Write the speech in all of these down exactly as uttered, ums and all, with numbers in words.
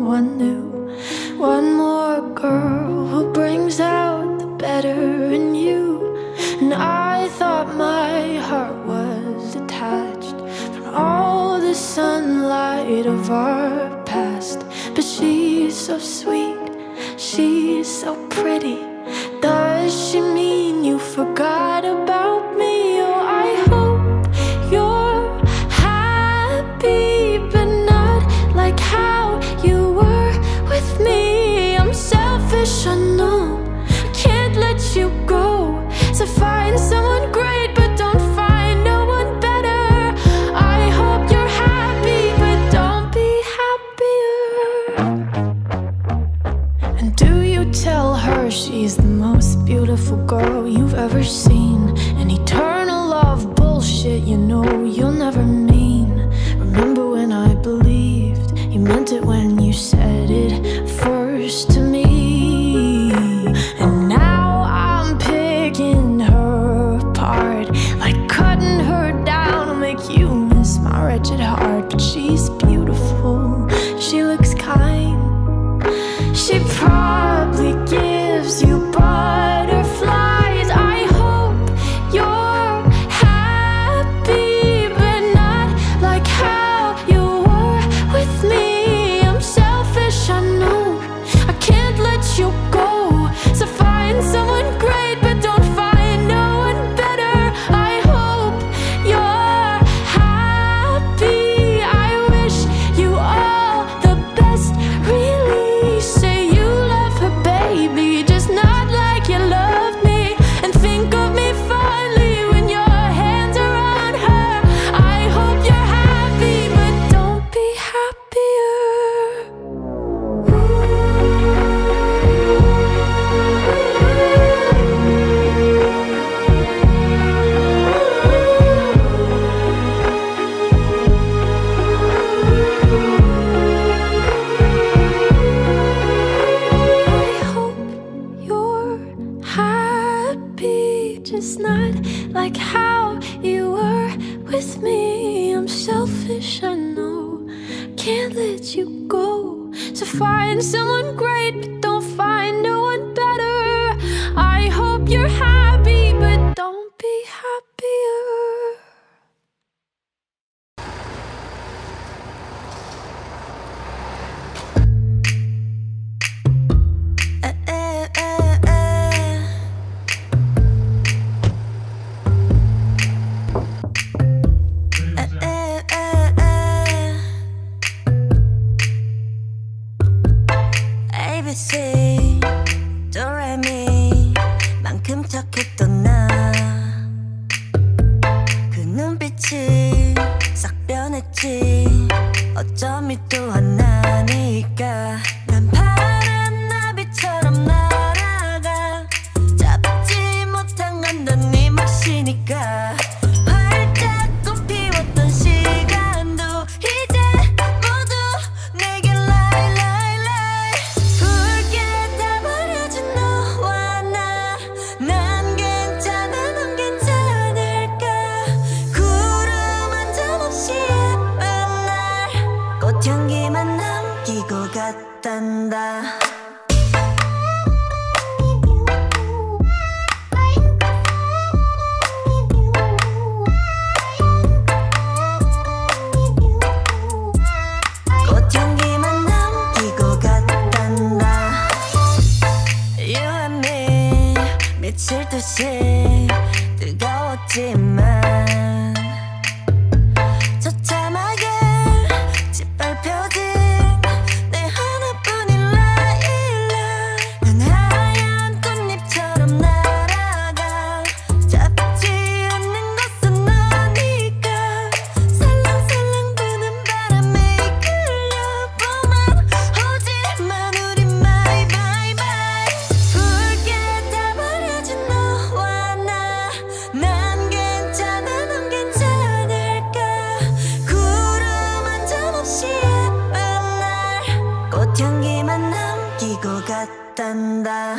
someone new. One more girl who brings out the better in you. And I thought my heart was detached from all the sunlight of our past. But she's so sweet, she's so pretty. Does she mean you forgot about me? Oh, I hope you're happy, but not like how you were with me. I'm selfish, I know, I can't let you go. So find someone great, but don't find no one better. I hope you're happy, but don't be happier. And do you tell her she's the most beautiful girl you've ever seen? An eternal love bullshit, you know you'll never mean. Remember when I believed you meant it when you said it first to me. And now I'm picking her apart, like cutting her down will make you miss my wretched heart. But she's beautiful, she looks kind, she probably gives you butterflies. I hope you're happy, but not like how you were with me. I'm selfish, I know, I can't let you go. So find someone great, but don't find no one better. I hope you're happy, I wish you all the best, really. Say you love her, baby, just not like you loved me. And think of me fondly when your hands are on her. I hope you're happy, but don't be happier. I hope you're happy, just not like how you were with me. I'm selfish, I know, can't let you go. So find someone great, but don't find no one better. I hope you're happy, but don't be happier. A B C 도레미 만큼 착했던 나, 그 눈빛이 싹 변했지. 어쩜 이 또한 나니까 난 파란 나비처럼 날아가. 잡지 못한 건 넌 네 몫이니까. 활짝 꽃피웠던 시간도 이제 모두 내게 lie lie lie. 붉게 다 버려진 너와 나, 난 괜찮아 넌 괜찮을까. 구름 한 점 없이 예쁜 날, 꽃향기만 남기고 갔단다. 꽃향기만 남기고 갔단다. You and me 미칠 듯이 뜨거웠지만 처참하게 짓밟혀진 내 하나뿐인 라일락. 난 하얀 꽃잎처럼 날아가. 잡지 않는 것은 너니까. 살랑살랑 부는 바람에 이끌려보만 오지만 우리 my bye bye. 붉게 다 버려진 너와 나, 난 괜찮아 넌 괜찮을까. 구름 한 점 없이 예쁜 날, 꽃향기만 남기고 갔단다.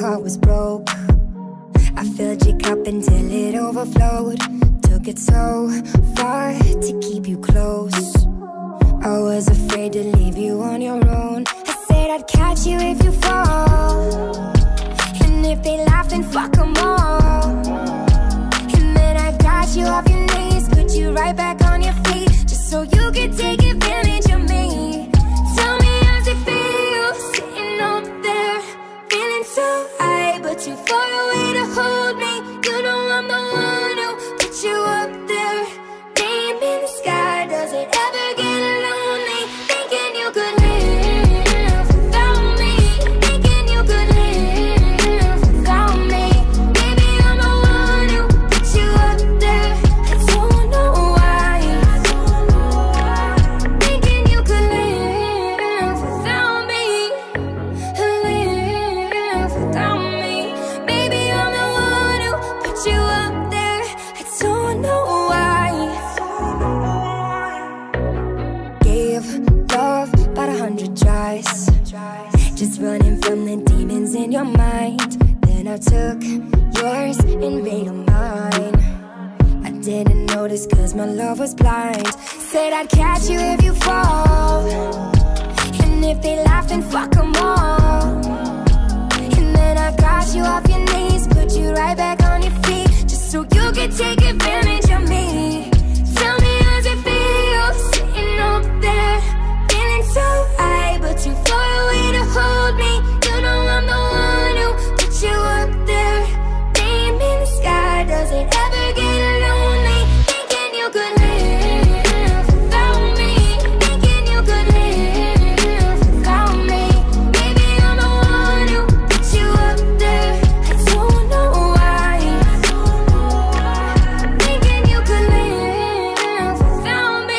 heart was broke. I filled your cup until it overflowed. Took it so far to keep you close. I was afraid to leave you on your own. I said I'd catch you if you fall, and if they laugh then fuck them all. And then I got you off your knees, put you right back on your feet, just so you could take advantage of me. Tell me how's it feel, sitting up there, feeling so high, but too far away to hold me. You know I'm the one who put you up there. Name in the sky, does it ever get lonely? Thinking you could live without me, thinking you could live without me. Baby, I'm the one who put you up there. I don't know why. Thinking you could live without me, live without me. Baby, I'm the one who put you up there. I don't know why. Gave love about a hundred tries, just running from the demons in your mind. Then I took yours and made them mine. I didn't notice cause my love was blind. Said I'd catch you if you fall, and if they laugh then fuck them all. And then I got you off your knees, put you right back on your feet, just so you could take advantage of me. Tell me how's it feel, sitting up there, feeling so high, but too far away to hold me. You know I'm the one who put you up there. Name in the sky, does it ever get lonely? Thinking you could live without me, thinking you could live without me. Baby, I'm the one who put you up there. I don't know why. Thinking you could live without me,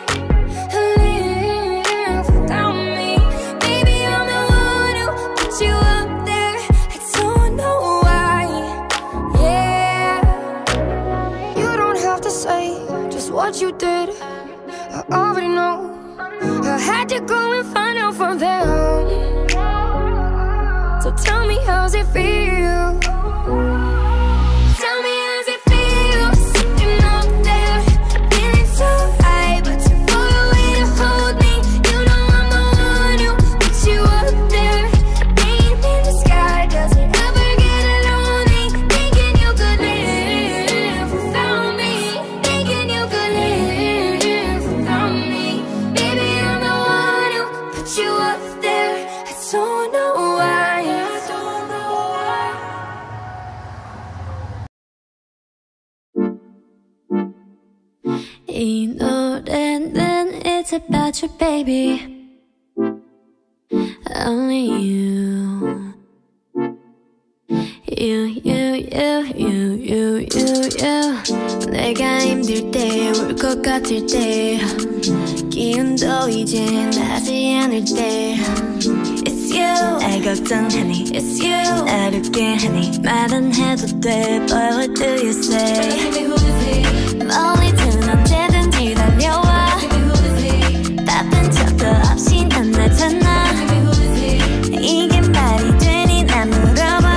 live without me. Baby, I'm the one who put you up there. I don't know why. Yeah, you don't have to say just what you did, I already know. I had to go and find out from them. So tell me how's it feel. Tell me how's it feel, sitting up there, feeling so high, but too far away to hold me. You know I'm the one who put you up there. Name in the sky, does it ever get lonely? Thinking you could live without me, thinking you could live without me. Baby, I'm the one who put you up there. I don't know why. I don't know why. 이 노래는 it's about you, baby. Only you. You, you, you, you, you, you, you. 내가 힘들 때, 울 것 같을 때, 기운도 이제 나지 않을 때. It's you. 날 걱정하니 It's you. 날 웃게 하니 말은 해도 돼, but what do you say? 멀리든 언제든지 달려와. 바쁜 척도 없이 난 나타나. 이게 말이 되니 난 물어봐.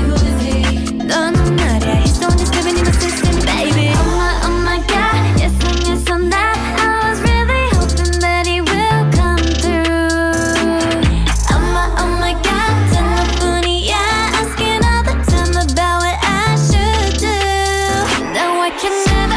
너는 말야 He's the one that's living in my system, baby. Oh my, oh my God, yes and yes on that. I was really hoping that he will come through. Oh my, oh my God, 단 너뿐이야. Asking all the time about what I should do. Now I can never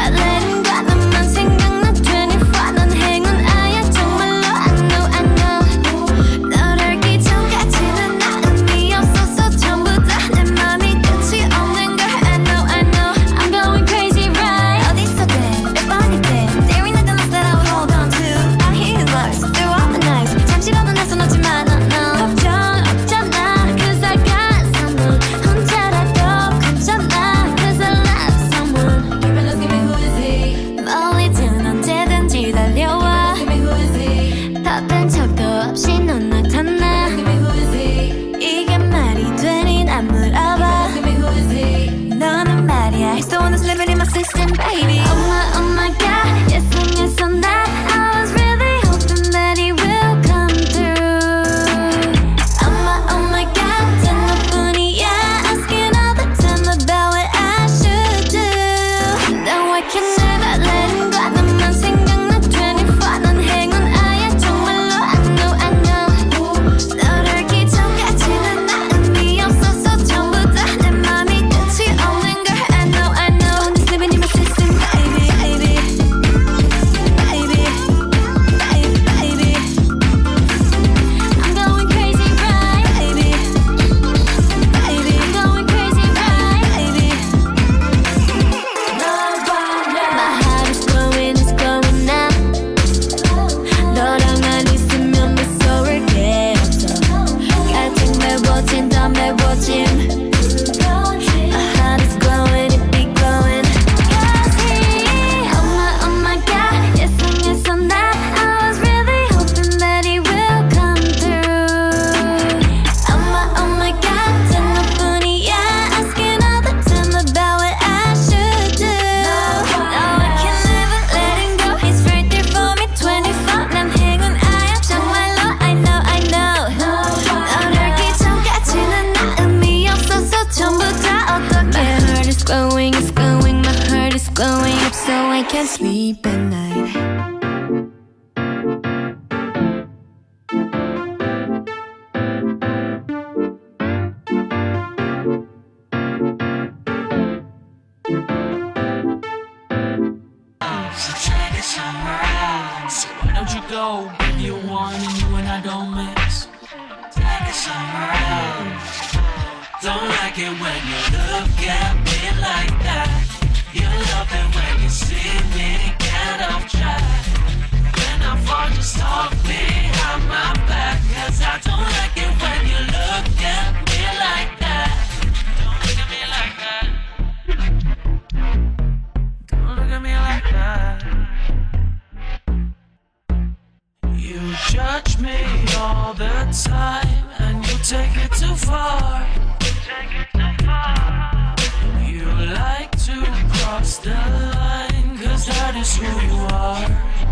can't sleep at night. So take it somewhere else. So why don't you go? Give you one and you and I don't mix. Take it somewhere else. Don't like it when you look at me like that. You love it when you see me get off track. When I fall, just talk behind my back. Cause I don't like it when you look at me like that. Don't look at me like that. Don't look at me like that. You judge me all the time and you take it too far. Take it too far. You like to cross the line, cause that is who you are.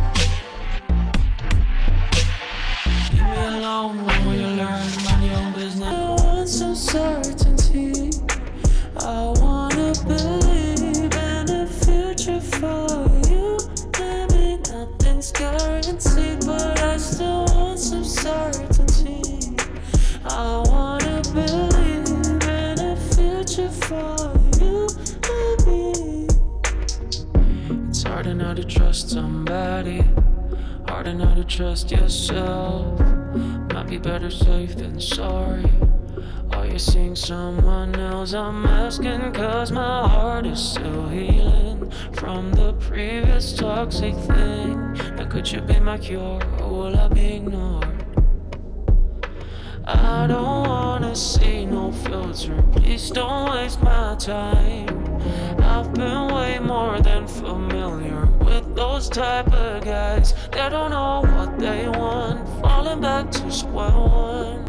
Leave me alone when will you learn to mind your own business. I want some certainty. I wanna believe in a future for you. Maybe nothing's guaranteed, but I still want some certainty. I wanna believe in a future for you, baby. It's hard enough to trust somebody, hard enough to trust yourself. Might be better safe than sorry. Are you seeing someone else? I'm asking cause my heart is still healing from the previous toxic thing. Now could you be my cure or will I be ignored? I don't wanna see no filter, please don't waste my time. I've been way more than familiar with those type of guys that don't know what they want, falling back to square one.